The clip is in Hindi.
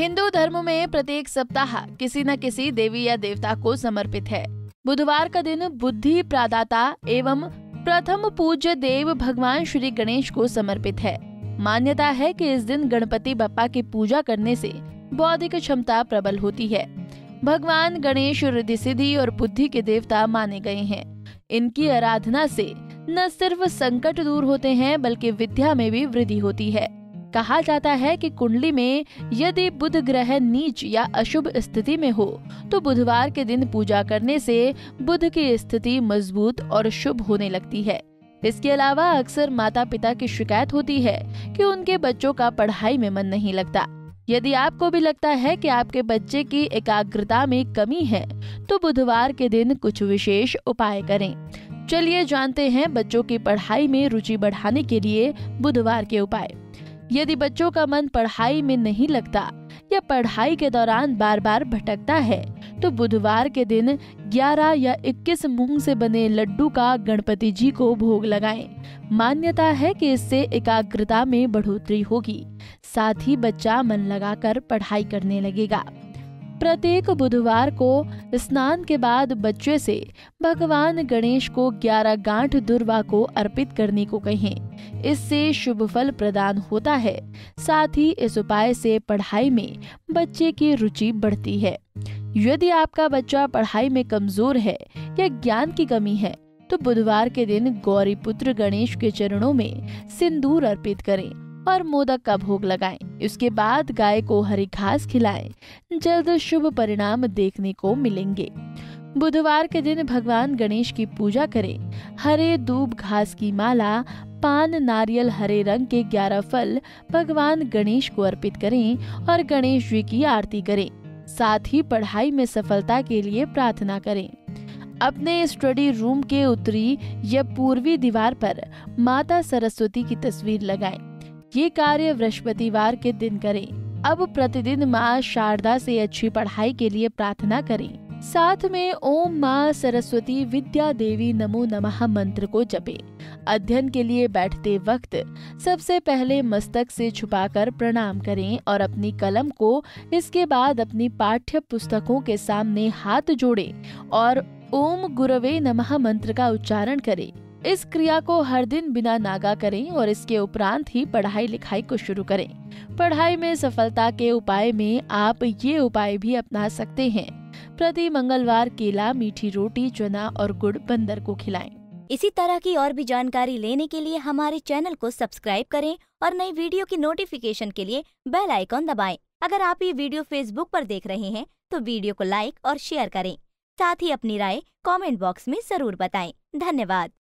हिंदू धर्म में प्रत्येक सप्ताह किसी न किसी देवी या देवता को समर्पित है। बुधवार का दिन बुद्धि प्रदाता एवं प्रथम पूज्य देव भगवान श्री गणेश को समर्पित है। मान्यता है कि इस दिन गणपति बप्पा की पूजा करने से बौद्धिक क्षमता प्रबल होती है। भगवान गणेश रिद्धि सिद्धि और बुद्धि के देवता माने गए हैं। इनकी आराधना से न सिर्फ संकट दूर होते हैं बल्कि विद्या में भी वृद्धि होती है। कहा जाता है कि कुंडली में यदि बुध ग्रह नीच या अशुभ स्थिति में हो तो बुधवार के दिन पूजा करने से बुध की स्थिति मजबूत और शुभ होने लगती है। इसके अलावा अक्सर माता पिता की शिकायत होती है कि उनके बच्चों का पढ़ाई में मन नहीं लगता। यदि आपको भी लगता है कि आपके बच्चे की एकाग्रता में कमी है तो बुधवार के दिन कुछ विशेष उपाय करें। चलिए जानते हैं बच्चों की पढ़ाई में रुचि बढ़ाने के लिए बुधवार के उपाय। यदि बच्चों का मन पढ़ाई में नहीं लगता या पढ़ाई के दौरान बार बार भटकता है तो बुधवार के दिन 11 या 21 मूंग से बने लड्डू का गणपति जी को भोग लगाएं। मान्यता है कि इससे एकाग्रता में बढ़ोतरी होगी, साथ ही बच्चा मन लगाकर पढ़ाई करने लगेगा। प्रत्येक बुधवार को स्नान के बाद बच्चे से भगवान गणेश को 11 गांठ दुर्वा को अर्पित करने को कहें। इससे शुभ फल प्रदान होता है। साथ ही इस उपाय से पढ़ाई में बच्चे की रुचि बढ़ती है। यदि आपका बच्चा पढ़ाई में कमजोर है या ज्ञान की कमी है तो बुधवार के दिन गौरी पुत्र गणेश के चरणों में सिंदूर अर्पित करें और मोदक का भोग लगाएं। इसके बाद गाय को हरी घास खिलाएं। जल्द शुभ परिणाम देखने को मिलेंगे। बुधवार के दिन भगवान गणेश की पूजा करें। हरे दूब घास की माला, पान, नारियल, हरे रंग के 11 फल भगवान गणेश को अर्पित करें और गणेश जी की आरती करें। साथ ही पढ़ाई में सफलता के लिए प्रार्थना करें। अपने स्टडी रूम के उत्तरी या पूर्वी दीवार पर माता सरस्वती की तस्वीर लगाएं। ये कार्य बृहस्पतिवार के दिन करें। अब प्रतिदिन माँ शारदा से अच्छी पढ़ाई के लिए प्रार्थना करें। साथ में ओम माँ सरस्वती विद्या देवी नमो नमः मंत्र को जपें। अध्ययन के लिए बैठते वक्त सबसे पहले मस्तक से छुपाकर प्रणाम करें और अपनी कलम को इसके बाद अपनी पाठ्य पुस्तकों के सामने हाथ जोड़ें और ओम गुरवे नमः मंत्र का उच्चारण करें। इस क्रिया को हर दिन बिना नागा करें और इसके उपरांत ही पढ़ाई लिखाई को शुरू करें। पढ़ाई में सफलता के उपाय में आप ये उपाय भी अपना सकते हैं। प्रति मंगलवार केला, मीठी रोटी, चना और गुड़ बंदर को खिलाएं। इसी तरह की और भी जानकारी लेने के लिए हमारे चैनल को सब्सक्राइब करें और नई वीडियो की नोटिफिकेशन के लिए बेल आइकॉन दबाएं। अगर आप ये वीडियो फेसबुक पर देख रहे हैं तो वीडियो को लाइक और शेयर करें। साथ ही अपनी राय कमेंट बॉक्स में जरूर बताएं। धन्यवाद।